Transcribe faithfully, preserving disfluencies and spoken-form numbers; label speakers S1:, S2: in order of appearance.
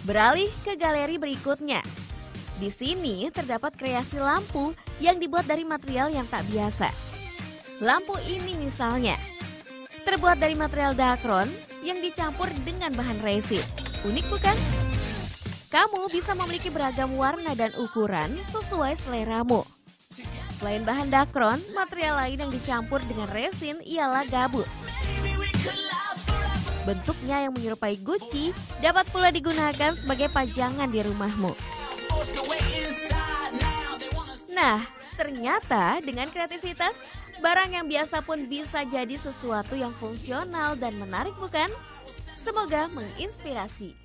S1: Beralih ke galeri berikutnya. Di sini terdapat kreasi lampu yang dibuat dari material yang tak biasa. Lampu ini misalnya terbuat dari material dakron yang dicampur dengan bahan resin. Unik bukan? Kamu bisa memiliki beragam warna dan ukuran sesuai seleramu. Selain bahan dakron, material lain yang dicampur dengan resin ialah gabus. Bentuknya yang menyerupai guci dapat pula digunakan sebagai pajangan di rumahmu. Nah, ternyata dengan kreativitas, barang yang biasa pun bisa jadi sesuatu yang fungsional dan menarik bukan? Semoga menginspirasi.